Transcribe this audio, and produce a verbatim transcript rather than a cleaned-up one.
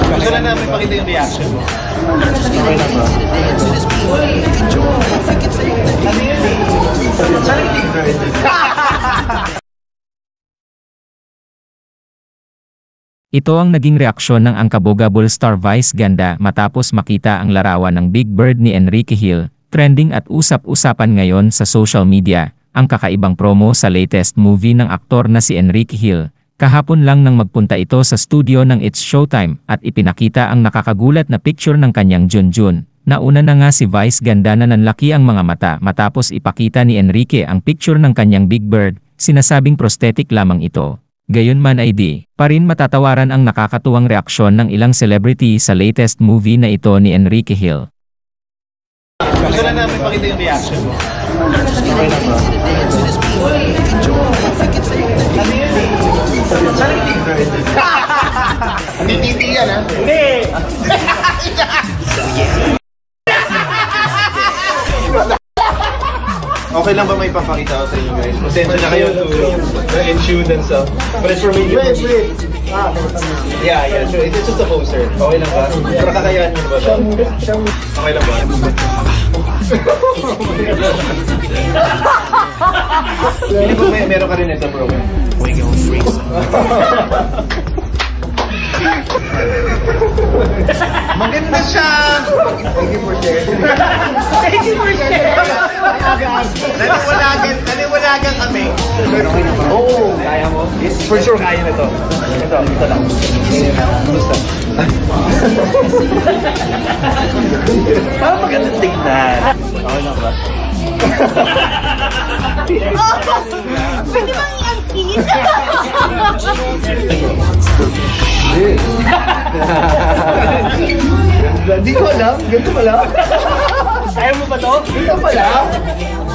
Gusto lang namin pakita yung reaction mo. Okay na ba? Ano yun eh? Saan yung tignan? Ito ang naging reaksyon ng Angkabogabol star Vice Ganda matapos makita ang larawan ng Big Bird ni Enrique Hill, trending at usap-usapan ngayon sa social media, ang kakaibang promo sa latest movie ng aktor na si Enrique Hill. Kahapon lang nang magpunta ito sa studio ng It's Showtime at ipinakita ang nakakagulat na picture ng kanyang Junjun. Nauna na nga si Vice Ganda na nanlaki ang mga mata matapos ipakita ni Enrique ang picture ng kanyang Big Bird, sinasabing prosthetic lamang ito. Gayunman ay di pa rin matatawaran ang nakakatuwang reaksyon ng ilang celebrity sa latest movie na ito ni Enrique Hill. Gusto lang namin pakita yung reaction mo. Okay na ba? Ano yun eh? Saan yung tignan? Hindi titi yan ha? Hindi! Okay lang ba may papakita ko sa inyo guys? Pasensya na kayo to the insurance of but it's for me. Wait, wait. Ah, yeah, yeah, sure. It's just a poster. Okay lang ba? Para kakayahan nyo ba siya? Okay lang ba? Hindi ko may meron ka rin ito bro. We go freeze. Maganda siya! Thank you for sharing. Thank you for sharing. Naniwalagan, naniwalagan kami. Oo, kaya mo? For sure kaya na ito. Ito, ito lang. Gusto. Parang magandang tignan. Okay lang ba? Pwede bang i-kiss? Hindi ko alam. Ganito pala. Ayaw mo ba to? Ganito pala.